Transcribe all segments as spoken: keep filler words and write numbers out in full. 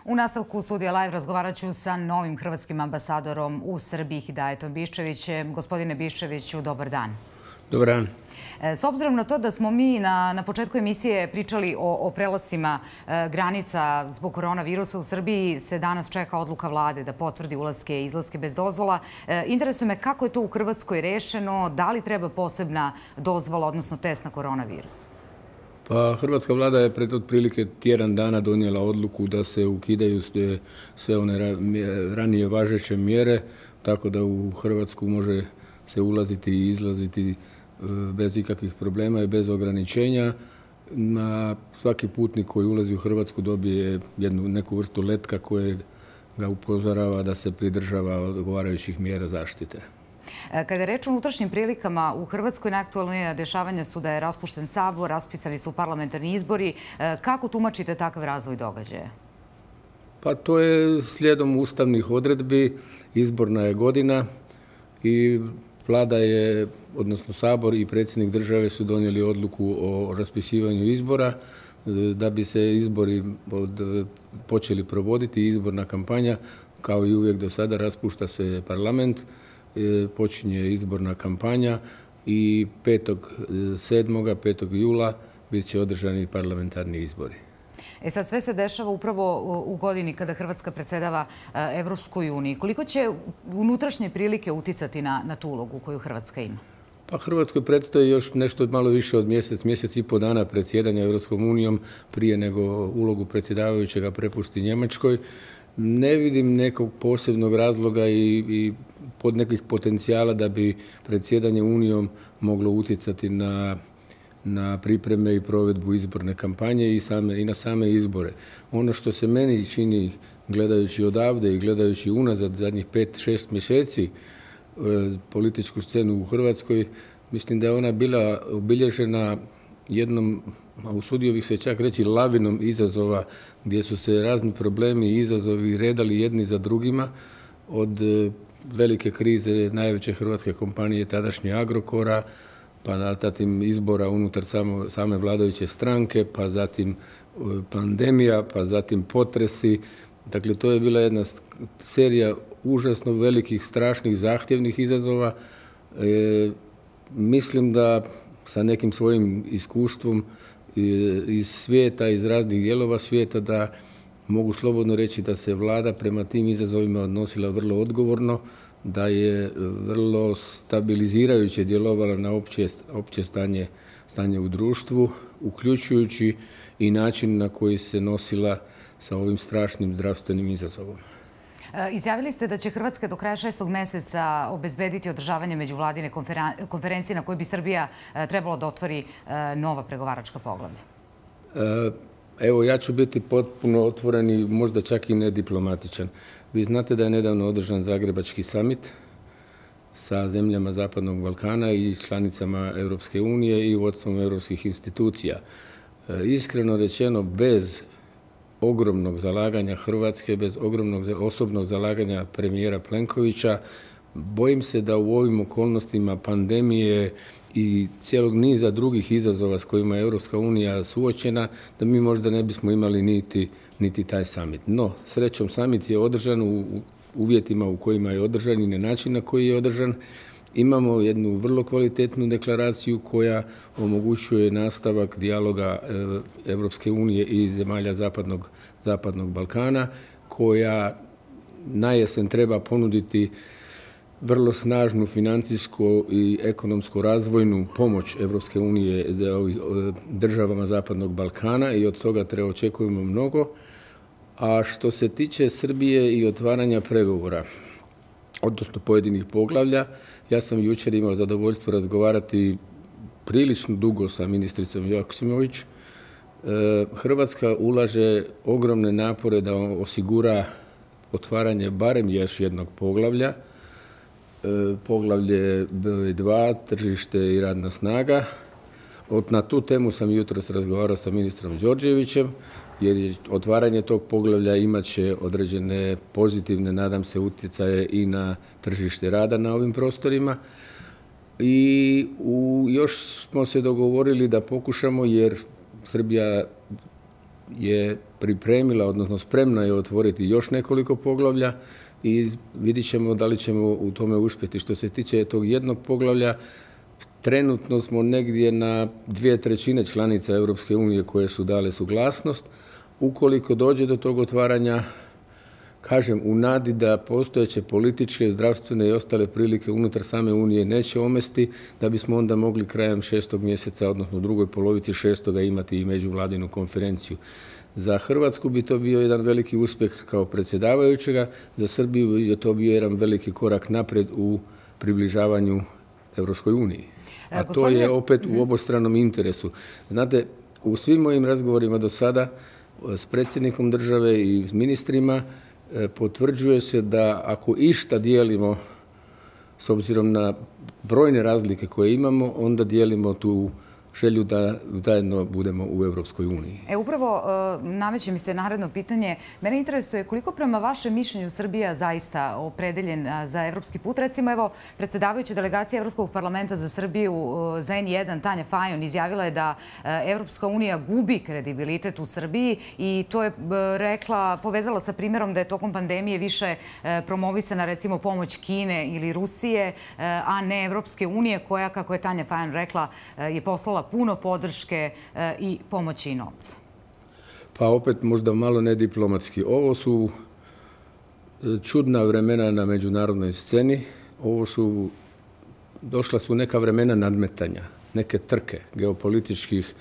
U nastavku Studija Live razgovarat ću sa novim hrvatskim ambasadorom u Srbiji, Hidajetom Biščevićem. Gospodine Biščeviću, dobar dan. Dobar dan. S obzirom na to da smo mi na, na početku emisije pričali o, o prelascima e, granica zbog koronavirusa u Srbiji, se danas čeka odluka vlade da potvrdi ulaske i izlaske bez dozvola. E, interesuje me kako je to u Hrvatskoj rešeno, da li treba posebna dozvola, odnosno test na koronavirus? Pa hrvatska vlada je pred otprilike tjedan dana donijela odluku da se ukidaju sve, sve one ranije važeće mjere, tako da u Hrvatsku može se ulaziti i izlaziti bez ikakvih problema i bez ograničenja. Na svaki putnik koji ulazi u Hrvatsku dobije jednu neku vrstu letka koje ga upozorava da se pridržava odgovarajućih mjera zaštite. Kada je reč o unutrašnjim prilikama, u Hrvatskoj najaktualnija dešavanja su da je raspušten sabor, raspisani su parlamentarni izbori. Kako tumačite takav razvoj događaja? Pa to je slijedom ustavnih odredbi, izborna je godina i vlada je, odnosno sabor i predsjednik države su donijeli odluku o raspisivanju izbora da bi se izbori od, počeli provoditi, izborna kampanja. Kao i uvijek do sada raspušta se parlament, počinje izborna kampanja i petog sedmog petog jula bit će održani parlamentarni izbori. E sad, sve se dešava upravo u godini kada Hrvatska predsjedava Evropskoj uniji. Koliko će unutrašnje prilike uticati na, na tu ulogu koju Hrvatska ima? Pa Hrvatskoj predstoji još nešto malo više od mjesec, mjesec i po dana predsjedanja Evropskom unijom prije nego ulogu predsjedavajućega prepusti Njemačkoj. Ne vidim nekog posebnog razloga i, i pod nekih potencijala da bi predsjedanje Unijom moglo utjecati na, na pripreme i provedbu izborne kampanje i, same, i na same izbore. Ono što se meni čini, gledajući odavde i gledajući unazad zadnjih pet, šest mjeseci e, političku scenu u Hrvatskoj, mislim da je ona bila obilježena jednom, a usudio bih se čak reći, lavinom izazova gdje su se razni problemi i izazovi redali jedni za drugima, od velike krize najveće hrvatske kompanije tadašnje Agrokora, pa zatim izbora unutar samo, same vladajuće stranke, pa zatim pandemija, pa zatim potresi. Dakle, to je bila jedna serija užasno velikih, strašnih, zahtjevnih izazova. E, mislim da sa nekim svojim iskustvom iz svijeta, iz raznih dijelova svijeta, da mogu slobodno reći da se vlada prema tim izazovima odnosila vrlo odgovorno, da je vrlo stabilizirajuće djelovala na opće, opće stanje, stanje u društvu, uključujući i način na koji se nosila sa ovim strašnim zdravstvenim izazovom. Izjavili ste da će Hrvatska do kraja šestog mjeseca obezbediti održavanje međuvladine konferencije na kojoj bi Srbija trebalo da otvori nova pregovaračka poglavlja. Evo, ja ću biti potpuno otvoren i možda čak i nediplomatičan. Vi znate da je nedavno održan Zagrebački samit sa zemljama Zapadnog Balkana i članicama Europske unije i vodstvom europskih institucija. Iskreno rečeno, bez ogromnog zalaganja Hrvatske, bez ogromnog osobnog zalaganja premijera Plenkovića, bojim se da u ovim okolnostima pandemije i cijelog niza drugih izazova s kojima je Europska unija suočena, da mi možda ne bismo imali niti, niti taj samit. No, srećom, samit je održan u uvjetima u kojima je održan i na način na koji je održan. Imamo jednu vrlo kvalitetnu deklaraciju koja omogućuje nastavak dijaloga Europske unije i zemalja Zapadnog, Zapadnog Balkana, koja na jesen treba ponuditi vrlo snažnu financijsku i ekonomsku razvojnu pomoć Europske unije državama Zapadnog Balkana i od toga treba očekujemo mnogo. A što se tiče Srbije i otvaranja pregovora, odnosno pojedinih poglavlja, ja sam jučer imao zadovoljstvo razgovarati prilično dugo sa ministricom Joksimović. Hrvatska ulaže ogromne napore da osigura otvaranje barem još jednog poglavlja. Poglavlje broj dva, tržište i radna snaga. Na tu temu sam jutros razgovarao sa ministrom Đorđevićem, jer otvaranje tog poglavlja imat će određene pozitivne, nadam se, utjecaje i na tržište rada na ovim prostorima. I u, još smo se dogovorili da pokušamo, jer Srbija je pripremila, odnosno spremna je otvoriti još nekoliko poglavlja i vidit ćemo da li ćemo u tome uspjeti. Što se tiče tog jednog poglavlja, trenutno smo negdje na dvije trećine članica Europske unije koje su dale suglasnost. Ukoliko dođe do tog otvaranja, kažem, u nadi da postojeće političke, zdravstvene i ostale prilike unutar same Unije neće omesti, da bismo onda mogli krajem šestog mjeseca, odnosno u drugoj polovici šestoga, imati i međuvladinu konferenciju. Za Hrvatsku bi to bio jedan veliki uspjeh kao predsjedavajućega, za Srbiju je to bio jedan veliki korak naprijed u približavanju Europskoj uniji. A to je opet u obostranom interesu. Znate, u svim mojim razgovorima do sada s predsjednikom države i ministrima potvrđuje se da ako išta dijelimo, s obzirom na brojne razlike koje imamo, onda dijelimo tu želju da zajedno budemo u Europskoj uniji. E, upravo nameće mi se naredno pitanje. Mene interesuje koliko prema vašem mišljenju Srbija zaista opredeljen za evropski put. Recimo, evo, predsjedavajuća delegacija Evropskog parlamenta za Srbiju za en jedan, Tanja Fajon, izjavila je da Evropska unija gubi kredibilitet u Srbiji i to je rekla, povezala sa primjerom da je tokom pandemije više promovisana, recimo, pomoć Kine ili Rusije, a ne Evropske unije, koja, kako je Tanja Fajon rekla, je poslala puno podrške i pomoći i novca. Pa opet možda malo nediplomatski. Ovo su čudna vremena na međunarodnoj sceni. Ovo su, došla su neka vremena nadmetanja, neke trke geopolitičkih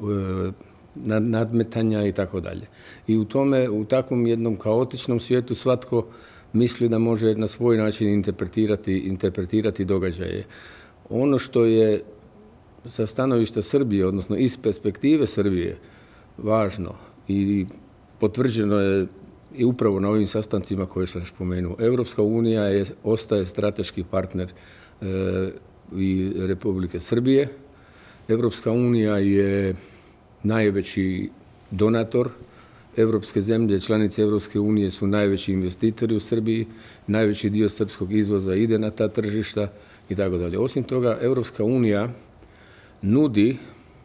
nadmetanja i tako dalje. I u tome, u takvom jednom kaotičnom svijetu svatko misli da može na svoj način interpretirati, interpretirati događaje. Ono što je sa stanovišta Srbije, odnosno iz perspektive Srbije, važno i potvrđeno je i upravo na ovim sastancima koje sam spomenuo. Europska unija je, ostaje strateški partner e, i Republike Srbije. Europska unija je najveći donator. Evropske zemlje, članice Evropske unije su najveći investitori u Srbiji, najveći dio srpskog izvoza ide na ta tržišta i tako dalje. Osim toga, Evropska unija nudi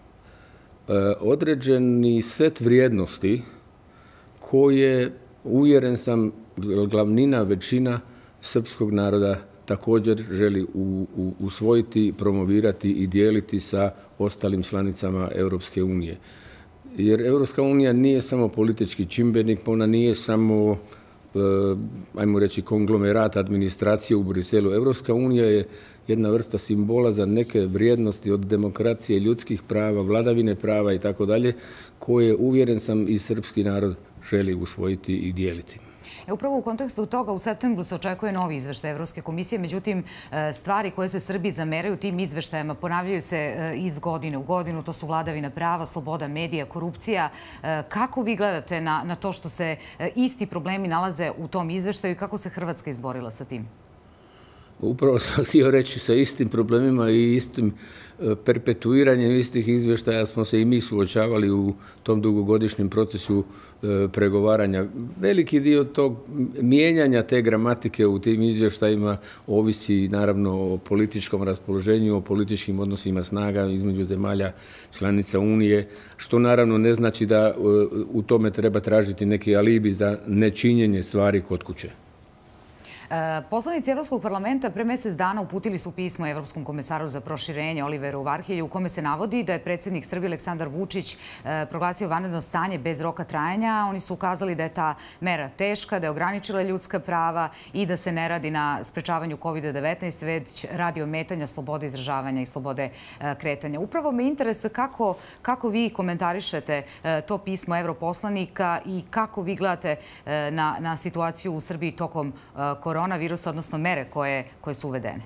određeni set vrijednosti koje, uvjeren sam, glavnina, većina srpskog naroda također želi usvojiti, promovirati i dijeliti sa ostalim članicama Europske unije. Jer Europska unija nije samo politički čimbenik, ona nije samo, ajmo reći, konglomerat administracije u Briselu. Europska unija je jedna vrsta simbola za neke vrijednosti od demokracije, ljudskih prava, vladavine prava i tako dalje, koje, uvjeren sam, i srpski narod želi usvojiti i dijeliti. E, upravo u kontekstu toga u septembru se očekuje novi izveštaj Evropske komisije, međutim stvari koje se Srbiji zameraju tim izveštajama ponavljaju se iz godine u godinu, to su vladavina prava, sloboda medija, korupcija. Kako vi gledate na, na to što se isti problemi nalaze u tom izveštaju i kako se Hrvatska izborila sa tim? Upravo sam htio reći, sa istim problemima i istim perpetuiranjem istih izvještaja smo se i mi suočavali u tom dugogodišnjem procesu pregovaranja. Veliki dio tog mijenjanja te gramatike u tim izvještajima ovisi naravno o političkom raspoloženju, o političkim odnosima snaga između zemalja članica Unije, što naravno ne znači da u tome treba tražiti neki alibi za nečinjenje stvari kod kuće. Poslanici Evropskog parlamenta pre mjesec dana uputili su pismo Evropskom komesaru za proširenje Oliveru Varhelju u kome se navodi da je predsjednik Srbije Aleksandar Vučić proglasio vanredno stanje bez roka trajanja. Oni su ukazali da je ta mera teška, da je ograničila ljudska prava i da se ne radi na sprečavanju kovid devetnaest, već radi ometanja slobode izražavanja i slobode kretanja. Upravo me interesuje kako, kako vi komentarišete to pismo evroposlanika i kako vi gledate na, na situaciju u Srbiji tokom korona koronavirusa, odnosno mere koje, koje su uvedene?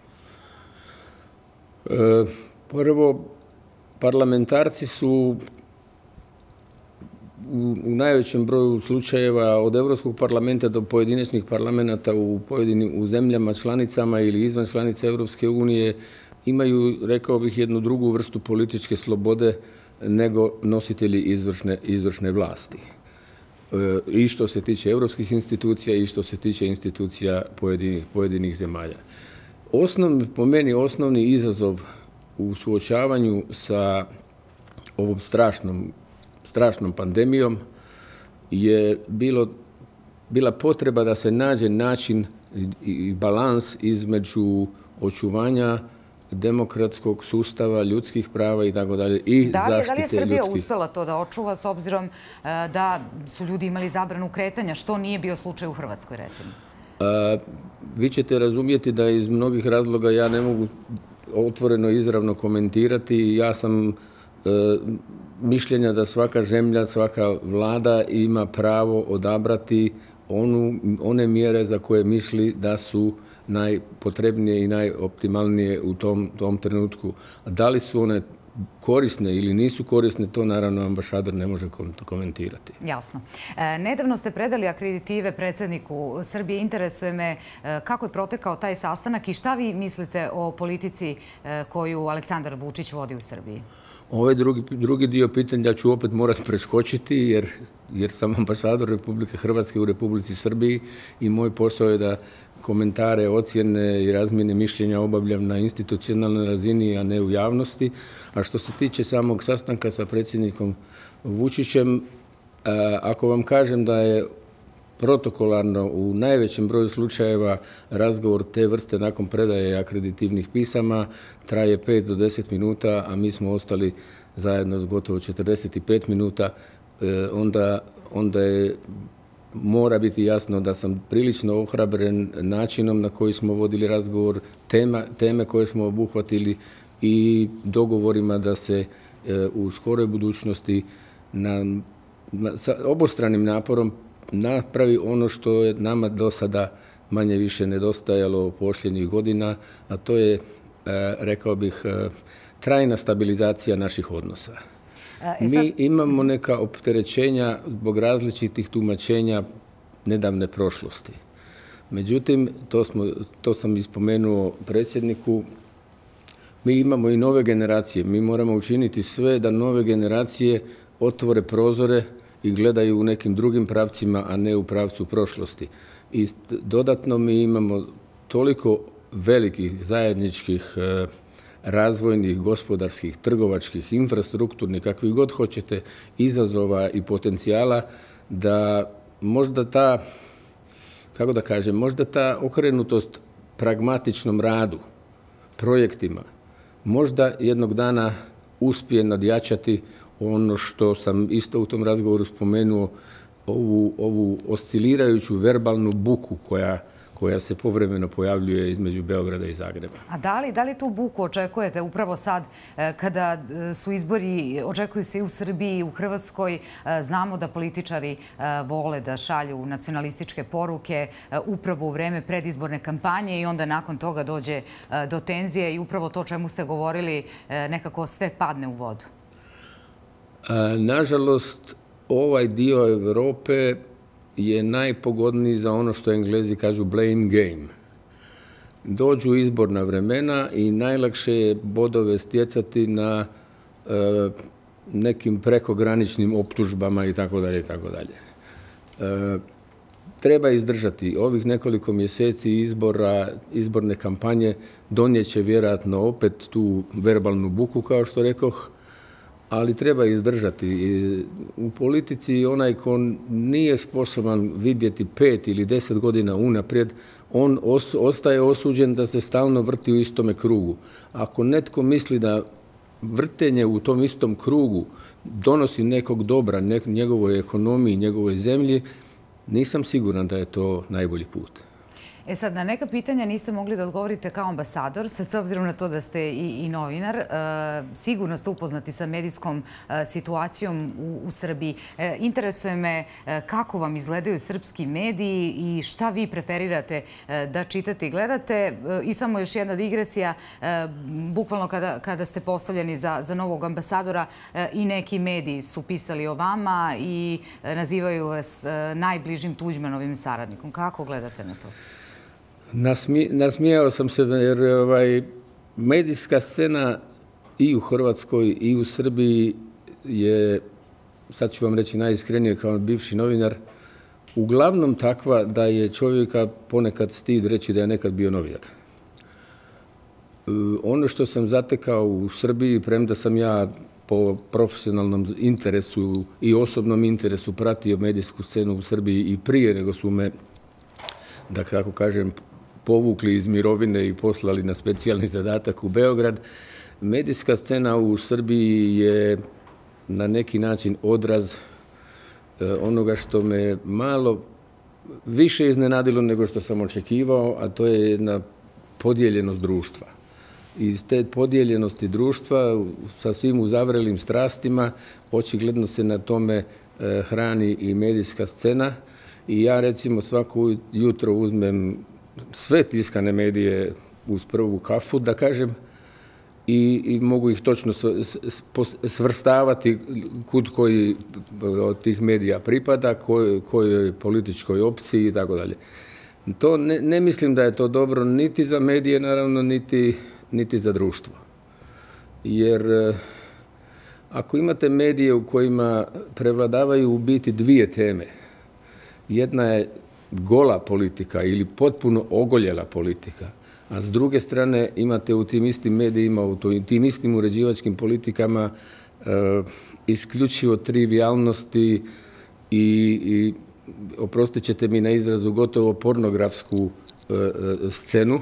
E, prvo, parlamentarci su u, u najvećem broju slučajeva od Evropskog parlamenta do pojedinačnih parlamenta u pojedinim u zemljama članicama ili izvan članica Evropske unije imaju, rekao bih, jednu drugu vrstu političke slobode nego nositelji izvršne, izvršne vlasti. I što se tiče evropskih institucija i što se tiče institucija pojedinih, pojedinih zemalja. Osnovni, po meni osnovni izazov u suočavanju sa ovom strašnom, strašnom pandemijom je bilo, bila potreba da se nađe način i balans između očuvanja demokratskog sustava, ljudskih prava i tako dalje i zaštite ljudskih. Da li je Srbija uspela to da očuva s obzirom da su ljudi imali zabranu kretanja, što nije bio slučaj u Hrvatskoj, recimo? Vi ćete razumjeti da iz mnogih razloga ja ne mogu otvoreno izravno komentirati. Ja sam mišljenja da svaka zemlja, svaka vlada ima pravo odabrati one mjere za koje misli da su najpotrebnije i najoptimalnije u tom, tom trenutku. A da li su one korisne ili nisu korisne, to naravno ambasador ne može komentirati. Jasno. E, nedavno ste predali akreditive predsjedniku Srbije. Interesuje me e, kako je protekao taj sastanak i šta vi mislite o politici e, koju Aleksandar Vučić vodi u Srbiji? Ovaj drugi, drugi dio pitanja ću opet morati preskočiti jer, jer sam ambasador Republike Hrvatske u Republici Srbiji i moj posao je da komentare, ocjene i razmjene mišljenja obavljam na institucionalnoj razini, a ne u javnosti. A što se tiče samog sastanka sa predsjednikom Vučićem, ako vam kažem da je protokolarno u najvećem broju slučajeva razgovor te vrste nakon predaje akreditivnih pisama traje pet do deset minuta, a mi smo ostali zajedno gotovo četrdeset pet minuta, onda, onda je mora biti jasno da sam prilično ohrabren načinom na koji smo vodili razgovor, tema, teme koje smo obuhvatili i dogovorima da se e, u skoroj budućnosti na, na, sa obostranim naporom napravi ono što je nama do sada manje više nedostajalo posljednjih godina, a to je, e, rekao bih, e, trajna stabilizacija naših odnosa. E, sad... Mi imamo neka opterećenja zbog različitih tumačenja nedavne prošlosti. Međutim, to, smo, to sam ispomenuo predsjedniku, mi imamo i nove generacije. Mi moramo učiniti sve da nove generacije otvore prozore i gledaju u nekim drugim pravcima, a ne u pravcu prošlosti. I dodatno mi imamo toliko velikih zajedničkih e, razvojnih, gospodarskih, trgovačkih, infrastrukturnih, kakvih god hoćete, izazova i potencijala, da možda ta, kako da kažem, možda ta okrenutost pragmatičnom radu, projektima, možda jednog dana uspije nadjačati ono što sam isto u tom razgovoru spomenuo, ovu, ovu oscilirajuću verbalnu buku koja koja se povremeno pojavljuje između Beograda i Zagreba. A da li, da li tu buku očekujete upravo sad kada su izbori, očekuju se i u Srbiji i u Hrvatskoj? Znamo da političari vole da šalju nacionalističke poruke upravo u vreme predizborne kampanje i onda nakon toga dođe do tenzije i upravo to čemu ste govorili nekako sve padne u vodu. Nažalost, ovaj dio Evrope je najpogodniji za ono što Englezi kažu blame game. Dođu izborna vremena i najlakše je bodove stjecati na e, nekim prekograničnim optužbama i tako dalje i tako dalje. E, treba izdržati ovih nekoliko mjeseci izbora, izborne kampanje, donijeće vjerojatno opet tu verbalnu buku, kao što rekoh, ali treba izdržati. U politici onaj ko nije sposoban vidjeti pet ili deset godina unaprijed, on os, ostaje osuđen da se stalno vrti u istome krugu. Ako netko misli da vrtenje u tom istom krugu donosi nekog dobra, nek, njegovoj ekonomiji, njegovoj zemlji, nisam siguran da je to najbolji put. E sad, na neka pitanja niste mogli da odgovorite kao ambasador, sad s obzirom na to da ste i, i novinar. E, sigurno ste upoznati sa medijskom e, situacijom u, u Srbiji. E, interesuje me e, kako vam izgledaju srpski mediji i šta vi preferirate e, da čitate i gledate. E, I samo još jedna digresija, e, bukvalno kada, kada ste postavljeni za, za novog ambasadora e, i neki mediji su pisali o vama i e, nazivaju vas e, najbližim Tuđmanovim saradnikom. Kako gledate na to? Nasmi, nasmijao sam se jer ovaj, medijska scena i u Hrvatskoj i u Srbiji je, sad ću vam reći najiskrenije kao bivši novinar, uglavnom takva da je čovjeka ponekad stid reći da je nekad bio novinar. Ono što sam zatekao u Srbiji, premda sam ja po profesionalnom interesu i osobnom interesu pratio medijsku scenu u Srbiji i prije nego su me, da kako kažem, povukli iz mirovine i poslali na specijalni zadatak u Beograd. Medijska scena u Srbiji je na neki način odraz onoga što me malo više iznenadilo nego što sam očekivao, a to je jedna podijeljenost društva. Iz te podijeljenosti društva sa svim uzavrelim strastima očigledno se na tome hrani i medijska scena i ja recimo svako jutro uzmem sve tiskane medije uz prvu kafu, da kažem, i, i mogu ih točno svrstavati kud koji od tih medija pripada, koj, kojoj političkoj opciji i tako dalje. To ne, ne mislim da je to dobro niti za medije, naravno, niti, niti za društvo. Jer ako imate medije u kojima prevladavaju u biti dvije teme, jedna je gola politika ili potpuno ogoljela politika, a s druge strane imate u tim istim medijima, u tim istim uređivačkim politikama e, isključivo trivijalnosti i, i oprostit ćete mi na izrazu, gotovo pornografsku e, scenu,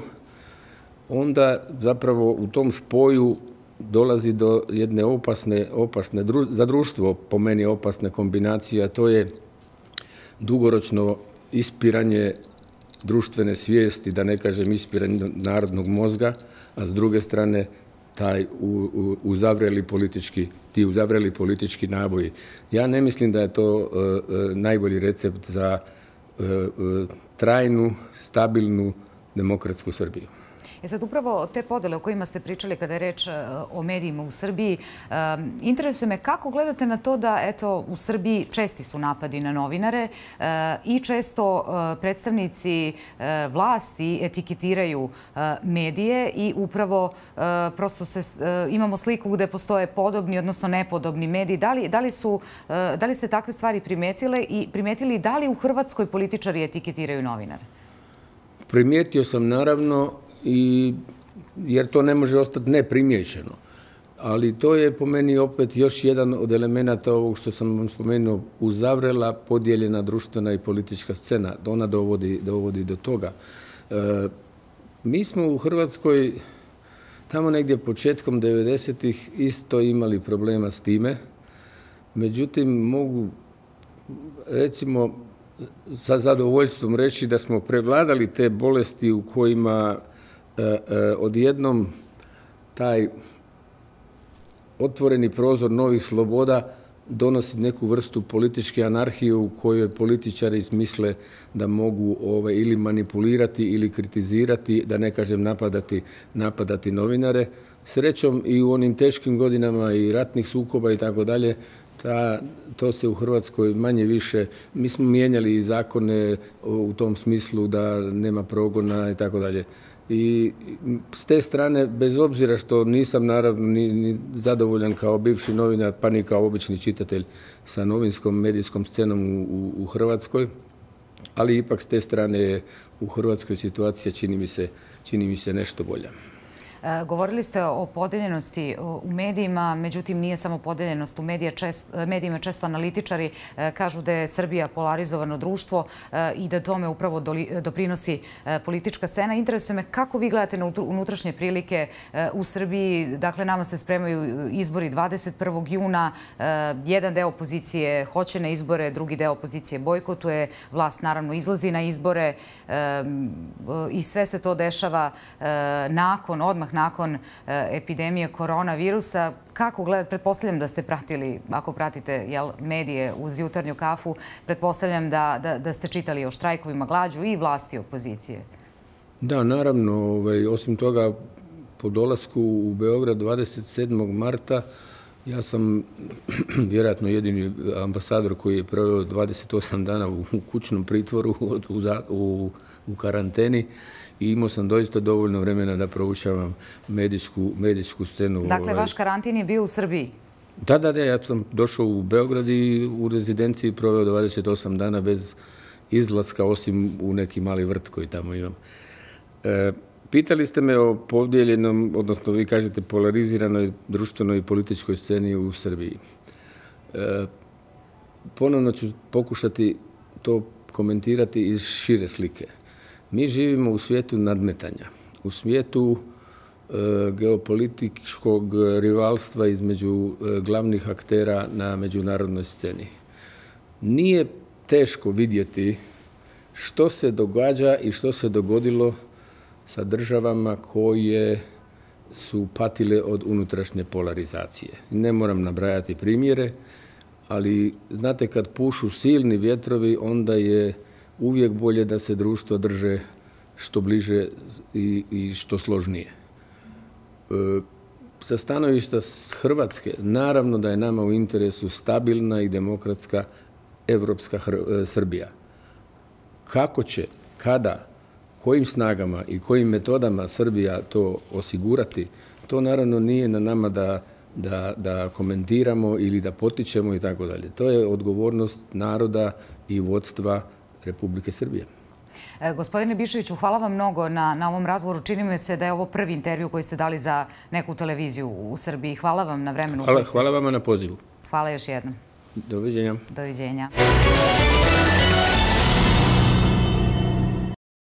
onda zapravo u tom spoju dolazi do jedne opasne, opasne za društvo po meni opasne kombinacije, a to je dugoročno ispiranje društvene svijesti, da ne kažem ispiranje narodnog mozga, a s druge strane taj uzavreli politički, ti uzavreli politički naboji. Ja ne mislim da je to uh, najbolji recept za uh, uh, trajnu, stabilnu, demokratsku Srbiju. E sad, upravo te podele o kojima ste pričali kada je reč o medijima u Srbiji, interesuje me kako gledate na to da, eto, u Srbiji česti su napadi na novinare i često predstavnici vlasti etiketiraju medije i upravo prosto se, imamo sliku gde postoje podobni, odnosno nepodobni mediji. Da li, da li, su, da li ste takve stvari primetile i primetili da li u Hrvatskoj političari etiketiraju novinare? Primijetio sam, naravno, i jer to ne može ostati neprimijećeno. Ali to je po meni opet još jedan od elemenata ovog što sam vam spomenuo, uzavrela, podijeljena društvena i politička scena. Ona dovodi, dovodi do toga. E, mi smo u Hrvatskoj tamo negdje početkom devedesetih isto imali problema s time. Međutim, mogu recimo sa zadovoljstvom reći da smo prevladali te bolesti u kojima odjednom taj otvoreni prozor novih sloboda donosi neku vrstu političke anarhije u kojoj političari misle da mogu ove, ili manipulirati ili kritizirati, da ne kažem napadati, napadati novinare. Srećom i u onim teškim godinama i ratnih sukoba i tako dalje, to se u Hrvatskoj manje više, mi smo mijenjali i zakone u tom smislu da nema progona i tako dalje. I s te strane, bez obzira što nisam naravno ni, ni zadovoljan kao bivši novinar, pa ni kao obični čitatelj sa novinskom medijskom scenom u, u, u Hrvatskoj, ali ipak s te strane je u Hrvatskoj situacija čini mi se, čini mi se nešto bolja. Govorili ste o podeljenosti u medijima, međutim nije samo podeljenost u medijima. Često analitičari kažu da je Srbija polarizovano društvo i da tome upravo doprinosi politička scena. Interesuje me kako vi gledate na unutrašnje prilike u Srbiji. Dakle, nama se spremaju izbori dvadeset prvog juna. Jedan deo opozicije hoće na izbore, drugi deo opozicije bojkotuje. Vlast naravno izlazi na izbore i sve se to dešava nakon, odmah nakon epidemije koronavirusa. Kako gledate? Pretpostavljam da ste pratili, ako pratite jel, medije uz jutarnju kafu, pretpostavljam da, da, da ste čitali o štrajkovima glađu i vlasti i opozicije. Da, naravno. Ovaj, osim toga, po dolasku u Beograd dvadeset sedmog marta ja sam vjerojatno jedini ambasador koji je proveo dvadeset osam dana u kućnom pritvoru, u, u, u karanteni. I imao sam doista dovoljno vremena da proučavam medijsku, medijsku scenu. Dakle, vaš karantin je bio u Srbiji? Da, da, da. Ja sam došao u Beograd i u rezidenciji proveo dvadeset osam dana bez izlaska, osim u neki mali vrt koji tamo imam. E, Pitali ste me o podijeljenom, odnosno vi kažete polariziranoj društvenoj i političkoj sceni u Srbiji. E, ponovno ću pokušati to komentirati iz šire slike. Mi živimo u svijetu nadmetanja, u svijetu e, geopolitičkog rivalstva između e, glavnih aktera na međunarodnoj sceni. Nije teško vidjeti što se događa i što se dogodilo sa državama koje su patile od unutrašnje polarizacije. Ne moram nabrajati primjere, ali znate kad pušu silni vjetrovi, onda je uvijek bolje da se društva drže što bliže i, i što složnije. E, sa stanovišta Hrvatske, naravno da je nama u interesu stabilna i demokratska evropska Srbija. Kako će, kada, kojim snagama i kojim metodama Srbija to osigurati, to naravno nije na nama da, da, da komentiramo ili da potičemo i tako dalje. To je odgovornost naroda i vodstva Republike Srbije. E, gospodine Bišoviću, hvala vam mnogo na, na ovom razgovoru. Čini mi se da je ovo prvi intervju koji ste dali za neku televiziju u Srbiji. Hvala vam na vremenu. Hvala, koji ste... hvala vama na pozivu. Hvala još jednom. Doviđenja. Doviđenja.